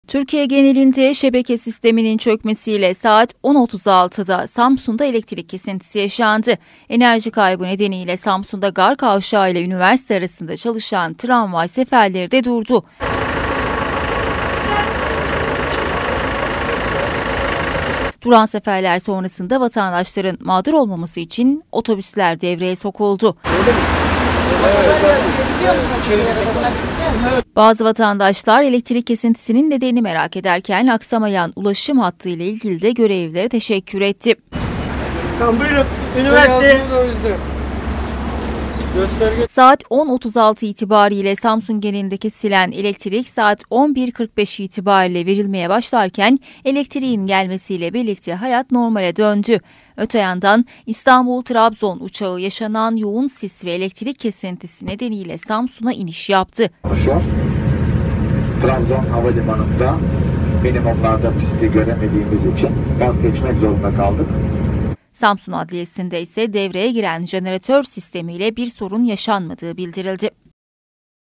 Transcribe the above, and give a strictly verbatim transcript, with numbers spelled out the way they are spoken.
Türkiye genelinde şebeke sisteminin çökmesiyle saat on otuz altıda Samsun'da elektrik kesintisi yaşandı. Enerji kaybı nedeniyle Samsun'da Gar Kavşağı ile üniversite arasında çalışan tramvay seferleri de durdu. Duran seferler sonrasında vatandaşların mağdur olmaması için otobüsler devreye sokuldu. Bazı vatandaşlar elektrik kesintisinin nedenini merak ederken aksamayan ulaşım hattı ile ilgili de görevlilere teşekkür etti. Tamam, buyurun. Üniversite. Saat on otuz altı itibariyle Samsun genelinde kesilen elektrik saat on bir kırk beş itibariyle verilmeye başlarken elektriğin gelmesiyle birlikte hayat normale döndü. Öte yandan İstanbul-Trabzon uçağı yaşanan yoğun sis ve elektrik kesintisi nedeniyle Samsun'a iniş yaptı. Trabzon Havalimanı'nda minimumlarda pisti göremediğimiz için vazgeçmek zorunda kaldık. Samsun Adliyesi'nde ise devreye giren jeneratör sistemiyle bir sorun yaşanmadığı bildirildi.